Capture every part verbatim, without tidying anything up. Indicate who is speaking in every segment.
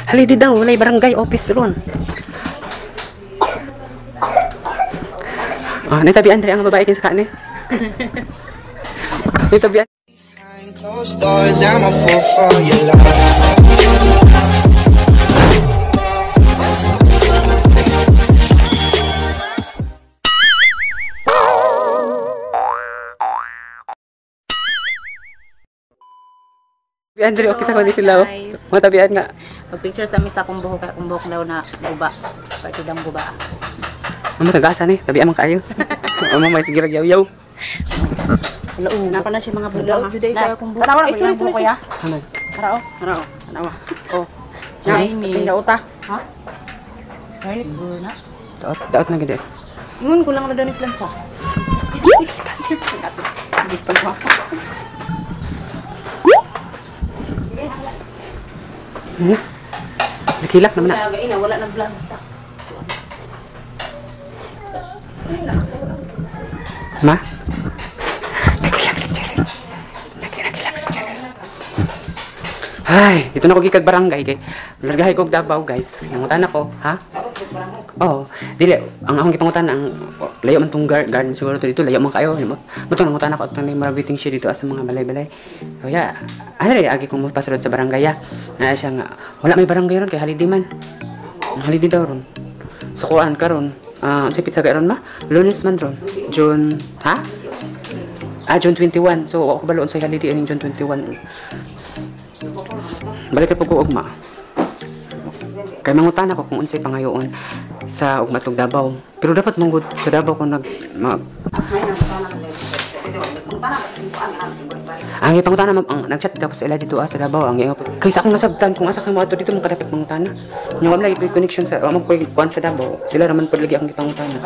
Speaker 1: Halidi daw, walay barangay office ron. Ah, nitabian diri ang babae kin sa kani. Nitabian.
Speaker 2: Closed doors, I'm a fool for your love.
Speaker 1: Tabian diri okay sa kundi sila. Mga tabian nga.
Speaker 3: Pag-picture sa misa kung buhok, kung buhok daw na buba. Pagkidang buba.
Speaker 1: Mama tagasa ni, tabian man kayo. Mama may sige yaw-yaw.
Speaker 3: Hello, napa na siya mga bulo.
Speaker 4: Today kaya kung buhok.
Speaker 3: Tanawa na sorry, sorry, kuya.
Speaker 1: Ano?
Speaker 3: Harao.
Speaker 1: Harao. Tanawa. Oh.
Speaker 3: Ay, ni.
Speaker 4: Tingnan uta.
Speaker 3: Ha? Sorry, siguro na.
Speaker 1: Daot, daot na gid.
Speaker 3: Ingon ko lang na daw ni plancha. Hindi pa ba?
Speaker 1: Hmm? Nakilak naman na.
Speaker 3: Wala ina, wala nang blansa.
Speaker 1: Ma? Nakilak si Cheryl. Nakilak si Cheryl. Ay, dito na ko gikag barangay kay largahay kog Davao guys. Nangutan ako, ha? Oo. Dili ang akong gipangutan ang oh, layo man tong garden siguro to dito, layo man kayo. Mo to nangutan ako at nang marabting siya dito sa mga balay-balay. So yeah, ano rin agi kong pasulod sa barangay ya. Na siya nga wala may barangay ron kay holiday man. Ang holiday daw ron. So kuan karon. Ah, uh, sipit sa garon ma. Lunes man ron. June, ha? Ah, June twenty-one. So ako baloon sa holiday aning June twenty-one. Balik ka po ko ugma. Kay mangutan ako kung unsay pangayoon sa ugma tug Davao. Pero dapat manggod sa Davao kung nag mag ang ipangutan na ang nagchat daw sa ila dito ah, sa Davao ang kaysa akong nasabtan kung asa kay mo ato dito mo kadapat mangutan na. Nya wala lagi connection sa amo koy kuan sa Davao. Sila naman pud lagi akong ipangutan na.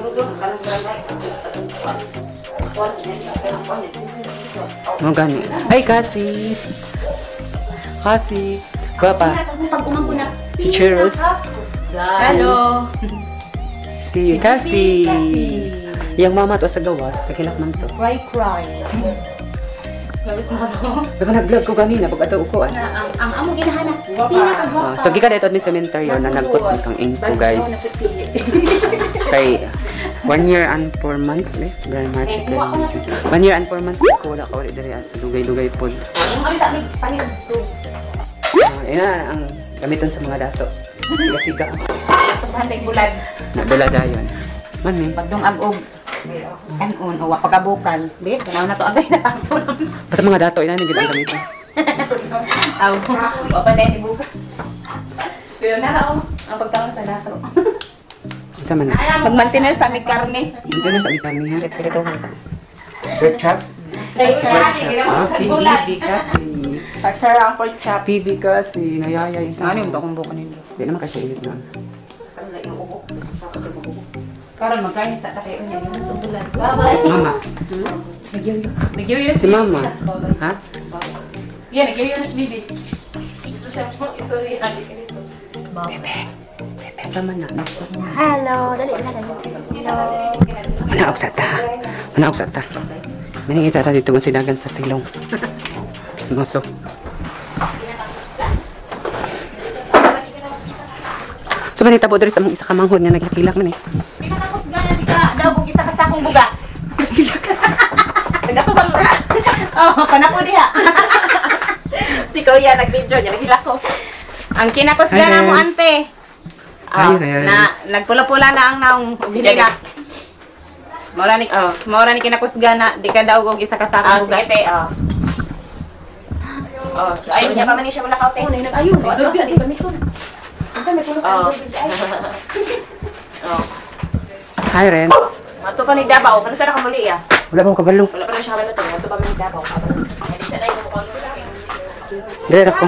Speaker 1: Mo gani. Ay kasi. Kasi, Papa, si Cheers,
Speaker 3: Hello.
Speaker 1: si Kasi, yung mama to sa gawas, kakilak man to.
Speaker 3: Cry, cry. Labis mo ako.
Speaker 1: Pero nag-vlog ko kanina, pag ato uko, ah.
Speaker 3: Ang ang among ginahanap. Pinakagwapa.
Speaker 1: Uh, so, gika dito ni cementerio na nagput kang info, guys. Kay, one year and four months, eh. Very March, April, June. One year and four months, ko wala ka ulit dali, sa lugay-lugay po.
Speaker 3: Ang kami sa aming panit to.
Speaker 1: Uh, yan ang gamitan sa mga dato. Siga-siga.
Speaker 3: Sabahan tayo bulad.
Speaker 1: Nabula dayon. Man, eh.
Speaker 3: Pagdong agog. Kanon o pagabukan. Bit, kanaw na to agay na taso.
Speaker 1: Basta mga dato, ina naging ang gamitan.
Speaker 3: Aw, o pa na ni buka. Pero na ang pagtawag sa dato.
Speaker 1: Sa man.
Speaker 3: Mag-maintenance sa aming karne.
Speaker 1: Dito na sa ikan niya.
Speaker 3: Pero
Speaker 1: Red chop.
Speaker 3: Kay
Speaker 1: Ah, si Bibi kasi.
Speaker 3: Pagsarang for chop.
Speaker 1: Bibi kasi. Nayaya yung
Speaker 3: Ano yung bakong buko nito?
Speaker 1: Hindi naman kasi init na.
Speaker 3: Karon magkarni sa tayo niya yung subulan. Bye-bye.
Speaker 1: Mama.
Speaker 3: Nagyo yun
Speaker 1: Si Mama. Ha?
Speaker 3: Yan, nagyo yun si Bibi. Ito siya mo, ito rin.
Speaker 1: Bebe. Bebe. Sama na.
Speaker 4: Hello, dali na dali.
Speaker 1: Manaog sa ta. Manaog sa ta. Maningin sa ta dito kung sinagan sa silong. Snoso. So, manita po dito sa mga isa ka manghod na nagkakilak man eh.
Speaker 3: Di ka tapos gana, di ka daw bug isa ka sakong bugas. Nagato bang oh, panako diha. Si Kuya nag-video niya, naghilak ko. Ang kinakos gana mo ante. Oh, na nagpula-pula na ang naong sila. Mora ni oh, mora ni kinakos gana, di ka daw og isa ka sakong bugas. Oh. Oh, ayun niya pa man siya wala ka te. Ayun, ayun sa di pamikon. Oh. Oh.
Speaker 1: Hi, Renz.
Speaker 3: Mato pa ni Davao, kano sa ka muli ya?
Speaker 1: Wala bang kabalo?
Speaker 3: Wala pa na siya kabalo to. Mato pa ni Davao. Hindi sa dai ko.
Speaker 1: Dire ako.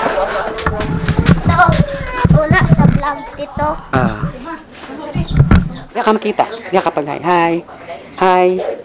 Speaker 4: Wala sa vlog dito.
Speaker 1: Ah. Diya ka makita. Diya ka pag hi. Hi. Hi.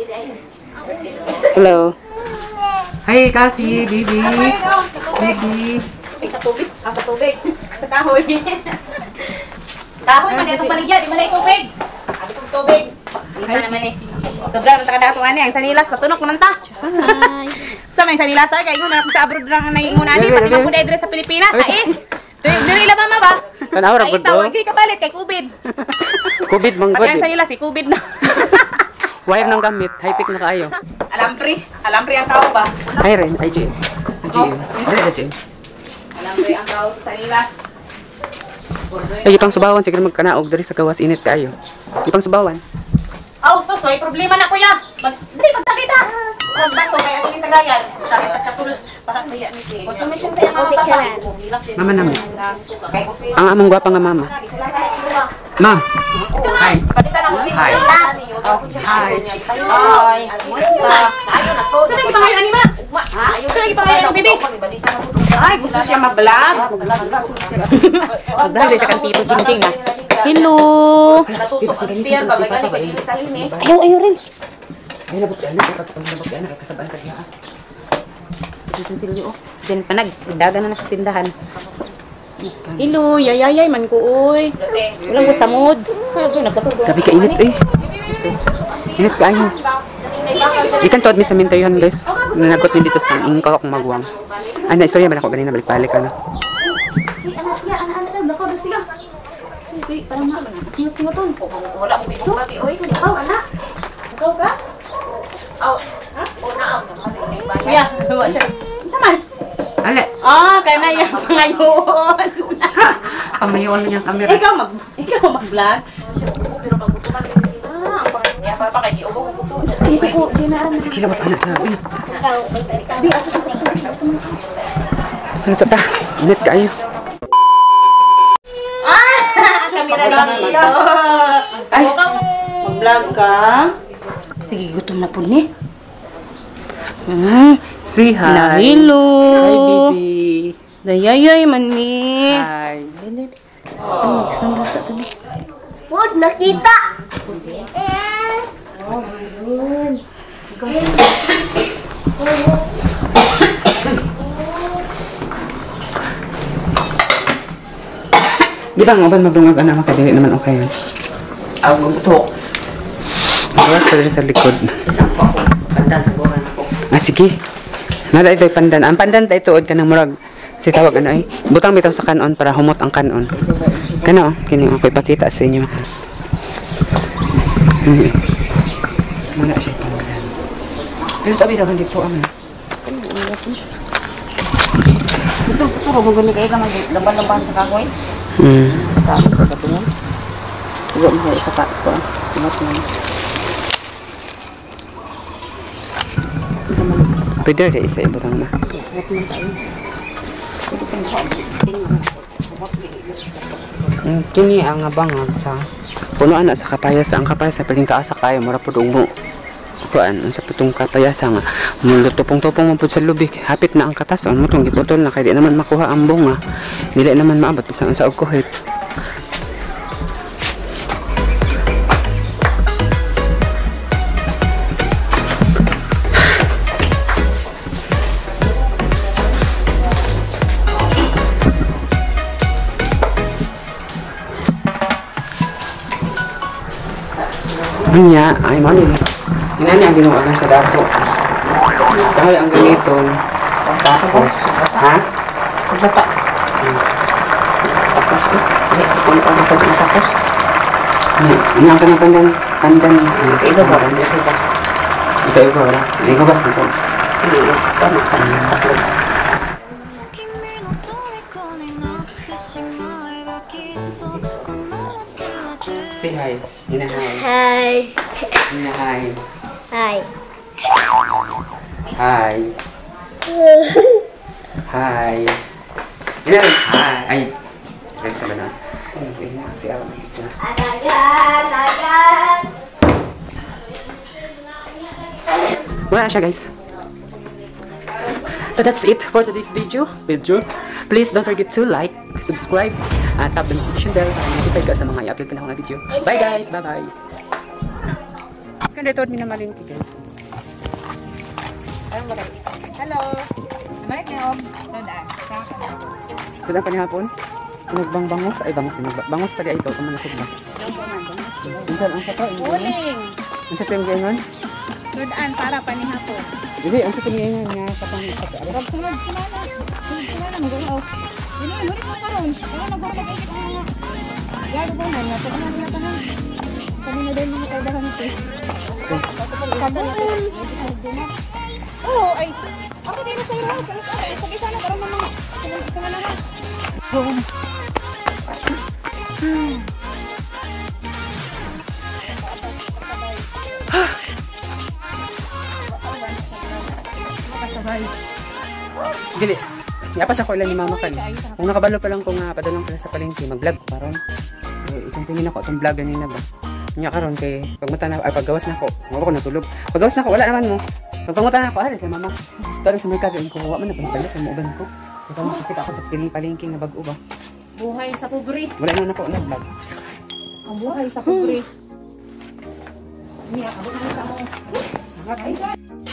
Speaker 1: Hello. Hi, Kasi, Bibi. Bibi.
Speaker 3: Ay, sa tubig. Ah, sa tubig. Sa kahoy. Kahoy man itong paligya. Di man na tubig. Abi kong tubig. Isa naman eh. Sobrang nakadato ani. Ang sanilas. Patunok naman ta.
Speaker 4: Hi.
Speaker 3: Sa may sanilas ay. Kaya yun. Sa abroad lang na ingon ani. Pati man po na sa Pilipinas. Sa is. Diri lang ba?
Speaker 1: Tanaw ra
Speaker 3: Ay,
Speaker 1: gud.
Speaker 3: tawag kay kapalit kay Kubid.
Speaker 1: Covid man
Speaker 3: Pati ang
Speaker 1: gud.
Speaker 3: sa ila si Kubid na.
Speaker 1: Wire nang gamit, high-tech na kaayo.
Speaker 3: Alampri, alampri ang tao ba?
Speaker 1: Ay rin, ay G M. Sa G M. Ay, sa G M.
Speaker 3: Alampri ang tao sa ilas.
Speaker 1: Ay, ipang subawan, sige na magkanaog dari sa gawas, init kaayo. Ipang subawan.
Speaker 3: Oh, so so, may problema na kuya. Mag, dali, magtakita. Magbaso, kaya ito yung tagayan. Takit at katul. Parang kaya ni Kay. Consumption sa mga papa.
Speaker 1: Mama naman.
Speaker 3: Kay Kusi.
Speaker 1: Ang among gwapa nga mama. Ma. Hi.
Speaker 3: Palitan ako.
Speaker 1: Hi.
Speaker 3: Hi. Hi. Musta? Ayun na to. Saan pa kayo, Anima? Ayun. Saan pa kayo, bibi? Ay, gusto siya mag-vlog. Mag-vlog siya kang Tito Jingjing na. Hello. Ayaw, ayaw rin.
Speaker 1: Ay, nabot ka na. Nabot ka na. Kasabaan ka niya.
Speaker 3: Diyan pa nagdaga na sa tindahan. Hello, yayayay man ko, uy. Walang gusamod.
Speaker 1: Grabe ka init eh. Init ka ayo. Ikan tuwad mi sa mintayon guys. Nanagot mi dito sa ingkaw akong magwang. Ay, na-istorya ba na ako ganina balik-balik ka na.
Speaker 3: Wala mo ibang babi, uy. Ikaw, anak. Ikaw ka? Aw, ha? O, naam. Kuya, bawa siya. Saman?
Speaker 1: Ale.
Speaker 3: Ah, kaya na yan. Ngayon.
Speaker 1: Pamayoon mo niyang camera.
Speaker 3: Ikaw mag ikaw mag-vlog. Ah, ya pa pa kay giubo ko. Ay ko, dinaran mo.
Speaker 1: Sige, labot anak na. Uy.
Speaker 3: Bi ako sa
Speaker 1: Sunod ta. Init ka ayo.
Speaker 3: Ah, kamera lang ito. Ay, mag-vlog ka. Sige, gutom na po ni.
Speaker 1: Mm, say hi.
Speaker 3: Na, hello.
Speaker 1: Hi, baby.
Speaker 3: Dayayay man ni.
Speaker 1: Hi.
Speaker 4: Wood, nakita!
Speaker 1: Di ba nga ba mabungag anak makadili naman okay yan?
Speaker 3: Aw, buto.
Speaker 1: Awas ka rin sa likod.
Speaker 3: Isang pa ako. Pandan sa buwan ako.
Speaker 1: Ah, sige. Nada ito'y pandan. Ang pandan tayo tuod ka ng murag. Si tawag ano ay. Butang bitaw sa kanon para humot ang kanon. Kano, kini ako ipakita sa inyo. Hmm. Muna siya pandan. Pero tabi daw dito ang.
Speaker 3: Ito, puro mo gani kay ka mag-laban-laban sa kahoy.
Speaker 1: Hmm.
Speaker 3: Sa katungan. Huwag mo isa pa ko. Tinatun.
Speaker 1: Pwede rin isa ibutang na. Hmm, kini ang abangag sa punuan na sa kapayasa. Ang kapayasa piling taasa kayo mura pud umo. Kuan ang sa putong kapayasa nga mulutupong-tupong mo pud sa lubik. Hapit na ang katason mo tong giputol na kay di naman makuha ang bunga. Dili naman maabot sa sa og kuhit. Anya, ay mo nila. Ina niya ang ginuwagan sa dato. Kaya ang gamiton. Tapos, ha? Sa bata. Tapos, kung ano pa rin tapos. Ina ang kanang pandan. Pandan. Ito ba? Ito ba? Ito ba? Ito ba? Ito ba? Tama ka. Tatlo. Say hi. Ina hi.
Speaker 4: Hi.
Speaker 1: Ina hi.
Speaker 4: Hi.
Speaker 1: Hi. Hi. Ina rin hi. Ay. Rin sa mana. Ina si Alam.
Speaker 4: Agagan, agagan.
Speaker 1: Wala siya guys. So that's it for today's video. Video. Please don't forget to like, subscribe, at tap the notification bell para notify ka sa mga i-upload pa na mga video. Bye guys! Bye-bye! Kanda ito at minamalingki guys.
Speaker 3: Hello. Balik na om.
Speaker 1: Sila pa ni hapon. Nagbang bangos. Ay bangos. Bangos pa di ay ito. Kung manasod na. Minsan ang kato.
Speaker 3: Morning.
Speaker 1: Ang sa tiyong ganyan.
Speaker 3: Tudaan para pa ni hapon.
Speaker 1: Hindi, ang sa tiyong ganyan nga. Kapang kapang.
Speaker 3: Sulod, sulod. na mo oh. Dili mo rin mo karon. Wala na ba mag-ikit ang mga. Yaro ba na nga pala nila tanan. Kanina din mga kaudahan nito. Oh, ay. Ako din sa iro. Sa isa na karon naman. Sa na naman. Oh.
Speaker 1: Dili. Yapas ako ilan ni mama kan. Kung nakabalo pa lang ko nga padalong pala sa palengke mag-vlog ko karon. Eh, itong tingin ako itong vlog ganina ba. Nya karon kay pagmata na ay paggawas na ako. Wala ko natulog. Paggawas na ako wala naman mo. Pagpangutan na ako ari kay mama. Tara sa merkado ko wa man na pagbalot ang uban ko. Ikaw makita ako sa piling palengke nga bag-o ba.
Speaker 3: Buhay sa pobre.
Speaker 1: Wala na ako nag-vlog.
Speaker 3: Ang buhay sa pobre. Niya, abot na sa mo.